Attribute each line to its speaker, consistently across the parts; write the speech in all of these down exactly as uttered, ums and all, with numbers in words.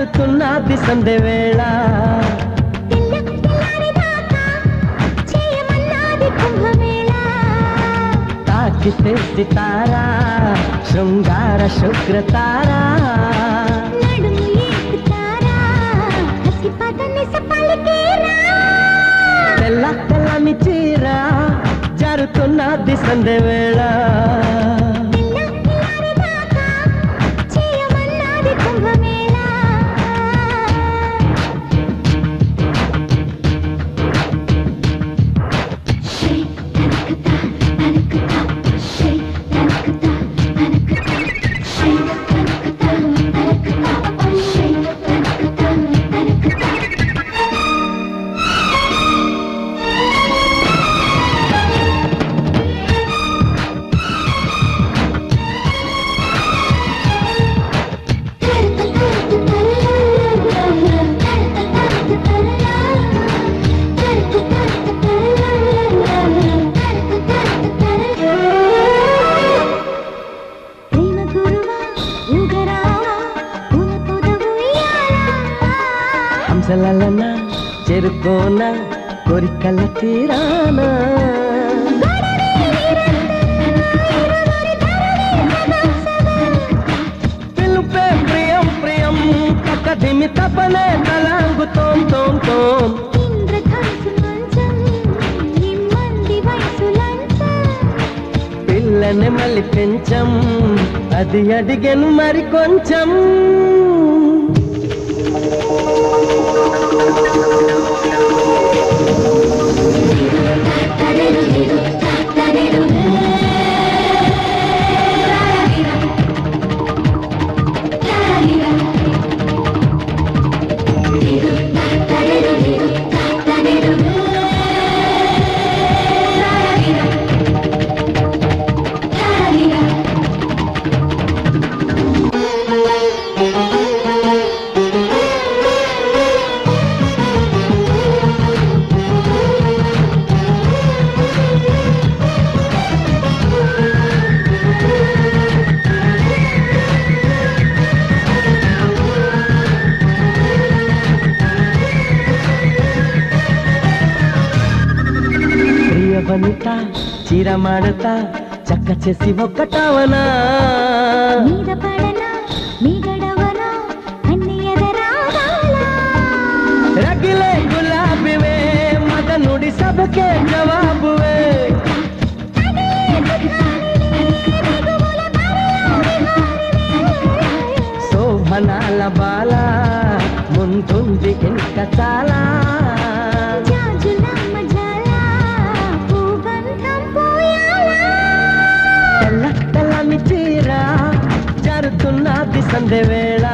Speaker 1: జారుతున్నది సందె వేళ తాకితే సితారా శృంగార శుక్రతారా తెల్ల తెల్లని చీర జారుతున్నది సందె వేళ హంసలలన చెరుకోన కోరికల తీరాన పిలుపే ప్రియం ప్రియం కకదిమి తపనే తలాంగు తోం తోం తోం పిల్లని మళ్ళీ పెంచం అది అడిగను మరి కొంచెం వనిత చీర మాడతా చక్క చేసి ఒక్కటవనా రగిలే గులాబీవే మదనుడి సభకే జవాబువే శోభనాల బాల ముందుంది ఇంకా చాలా జారుతున్నది సందె వేళ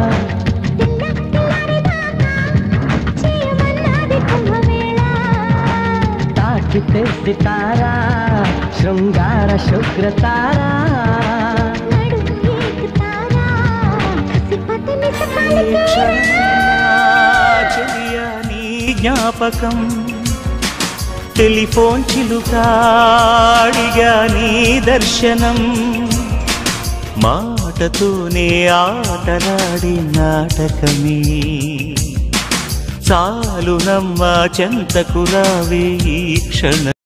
Speaker 1: తాకితే సితారా శృంగార శుక్రతారా
Speaker 2: నీ జ్ఞాపకం టెలిఫోన్ చిలుకాడిగా నీ దర్శనం మాటతోనే ఆటలాడి నాటకమే చాలు నమ్మ చెంతకు రావే ఈ క్షణ